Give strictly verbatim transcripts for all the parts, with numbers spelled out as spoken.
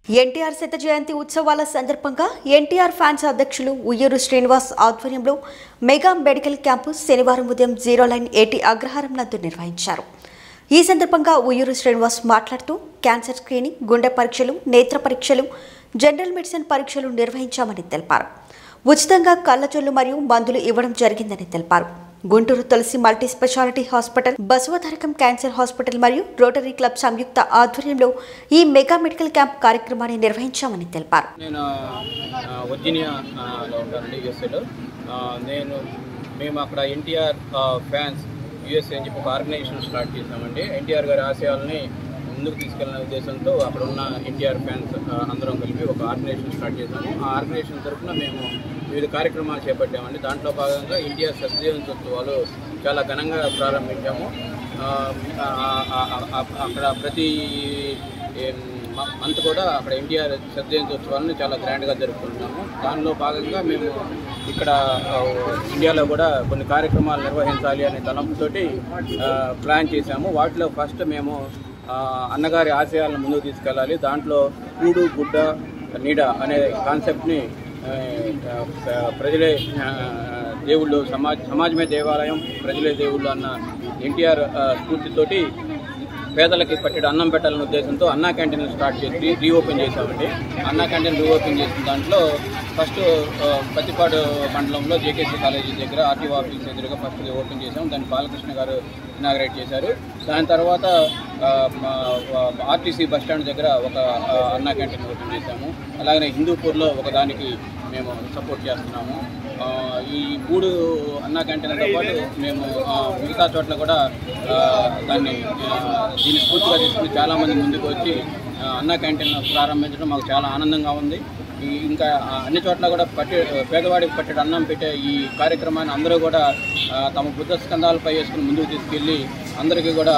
ఎన్టీఆర్ శత జయంతి ఉత్సవాల సందర్భంగా ఎన్టీఆర్ ఫ్యాన్స్ అధ్యక్షులు ఉయ్యూరు శ్రీనివాస్ ఆధ్వర్యంలో మెగా మెడికల్ క్యాంపు శనివారం ఉదయం జీరో లైన్ ఏటీ అగ్రహారం నందు నిర్వహించారు. ఈ సందర్భంగా ఉయ్యూరు శ్రీనివాస్ మాట్లాడుతూ క్యాన్సర్ స్క్రీనింగ్, గుండె పరీక్షలు, నేత్ర పరీక్షలు, జనరల్ మెడిసిన్ పరీక్షలు నిర్వహించామని తెలిపారు. ఉచితంగా కళ్లజొల్లు మరియు మందులు ఇవ్వడం జరిగిందని తెలిపారు. Guntur Tulasi multi speciality hospital, Basavatarakam cancer hospital మరియు రోటరీ క్లబ్ సంయుక్త ఆధ్వర్యంలో ఈ మెగా మెడికల్ క్యాంప్ కార్యక్రమాన్ని నిర్వహించామని తెలిపారు. నేను వర్జీనియాలో ఉంటానండి, యూఎస్ఏలో. నేను మేము అక్కడ ఎన్టీఆర్ ఫ్యాన్స్ యూఎస్ఏ అని చెప్పి ఒక ఆర్గనైజేషన్ స్టార్ట్ చేసామండి. ఎన్టీఆర్ గారి ఆశయాలని ముందుకు తీసుకెళ్లిన ఉద్దేశంతో అక్కడ ఉన్న ఎన్టీఆర్ ఫ్యాన్స్ అందరం కలిపి ఒక ఆర్గనైజేషన్ స్టార్ట్ చేశాము. ఆ ఆర్గనైజేషన్ తరఫున మేము వివిధ కార్యక్రమాలు చేపట్టామండి. దాంట్లో భాగంగా ఎన్టీఆర్ శత జయంతి ఉత్సవాలు చాలా ఘనంగా ప్రారంభించాము. అక్కడ ప్రతి మంత్ కూడా అక్కడ ఎన్టీఆర్ శత జయంతి ఉత్సవాలను చాలా గ్రాండ్గా జరుపుకుంటున్నాము. దానిలో భాగంగా మేము ఇక్కడ ఇండియాలో కూడా కొన్ని కార్యక్రమాలు నిర్వహించాలి అనే తలంపుతోటి ప్లాన్ చేశాము. వాటిలో ఫస్ట్ మేము అన్నగారి ఆశయాలను ముందుకు తీసుకెళ్ళాలి. దాంట్లో కూడు గుడ్డ నీడ అనే కాన్సెప్ట్ని ప్రజలే దేవుళ్ళు, సమాజ సమాజమే దేవాలయం, ప్రజలే దేవుళ్ళు అన్న ఎన్టీఆర్ స్ఫూర్తితోటి పేదలకి పట్టెడు అన్నం పెట్టాలనే ఉద్దేశంతో అన్నా క్యాంటీన్ స్టార్ట్ చేసి రీఓపెన్ చేసామండి. అన్నా క్యాంటీన్ రీఓపెన్ చేసిన దాంట్లో ఫస్ట్ పత్తిపాడు మండలంలో జేకేసీ కాలేజీ దగ్గర ఆర్టీఓ ఆఫీస్ ఎదురుగా ఫస్ట్ ఓపెన్ చేసాము. దాన్ని బాలకృష్ణ గారు ఇనాగ్రేట్ చేశారు. దాని తర్వాత ఆర్టీసీ బస్టాండ్ దగ్గర ఒక అన్నా క్యాంటీన్ ఓపెన్ చేశాము. అలాగే హిందూపూర్లో ఒకదానికి మేము సపోర్ట్ చేస్తున్నాము. ఈ మూడు అన్నా క్యాంటీన్లతో పాటు మేము మిగతా చోట్ల కూడా దాన్ని దీన్ని స్ఫూర్తిగా తీసుకుని చాలామంది ముందుకు వచ్చి అన్నా క్యాంటీన్ ప్రారంభించడం మాకు చాలా ఆనందంగా ఉంది. ఇంకా అన్ని చోట్ల కూడా పట్టి పేదవాడికి పట్టెడు అన్నం పెట్టే ఈ కార్యక్రమాన్ని అందరూ కూడా తమ బుద్ధ స్కంధాలపై వేసుకుని ముందుకు తీసుకెళ్ళి అందరికీ కూడా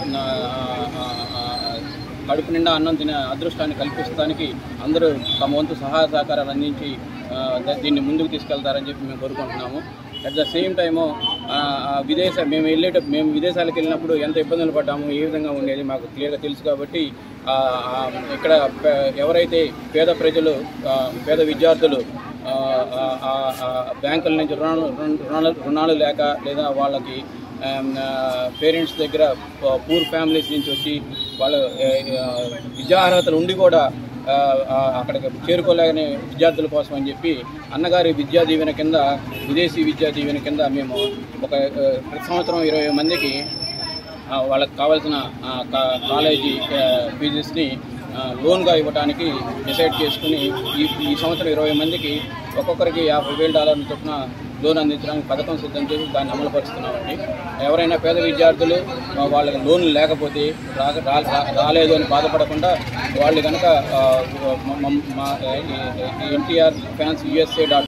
కడుపు నిండా అన్నం తినే అదృష్టాన్ని కల్పించడానికి అందరూ తమ వంతు సహాయ సహకారాలు అందించి దీన్ని ముందుకు తీసుకెళ్తారని చెప్పి మేము కోరుకుంటున్నాము. అట్ ద సేమ్ టైము విదేశ మేము వెళ్ళేటప్పుడు మేము విదేశాలకు వెళ్ళినప్పుడు ఎంత ఇబ్బందులు పడ్డాము, ఏ విధంగా ఉండేది మాకు క్లియర్గా తెలుసు. కాబట్టి ఇక్కడ ఎవరైతే పేద ప్రజలు, పేద విద్యార్థులు బ్యాంకుల నుంచి రుణాలు రుణాలు రుణాలు లేక లేదా వాళ్ళకి పేరెంట్స్ దగ్గర పూర్ ఫ్యామిలీస్ నుంచి వచ్చి వాళ్ళ విద్యా అర్హతలు ఉండి కూడా అక్కడికి చేరుకోలేని విద్యార్థుల కోసం అని చెప్పి అన్నగారి విద్యా దీవెన కింద, విదేశీ విద్యా దీవెన కింద మేము ఒక ప్రతి సంవత్సరం ఇరవై మందికి వాళ్ళకి కావాల్సిన కాలేజీ ఫీజెస్ని లోన్గా ఇవ్వడానికి డిసైడ్ చేసుకుని ఈ ఈ సంవత్సరం ఇరవై మందికి ఒక్కొక్కరికి యాభై వేల డాలర్ల చొప్పున లోన్ అందించడానికి పథకం సిద్ధం చేసి దాన్ని అమలుపరుస్తున్నామండి. ఎవరైనా పేద విద్యార్థులు వాళ్ళకి లోన్ లేకపోతే రాలేదు అని బాధపడకుండా వాళ్ళు కనుక ఎన్టీఆర్ ఫ్యాన్స్ యూఎస్ఏ డాట్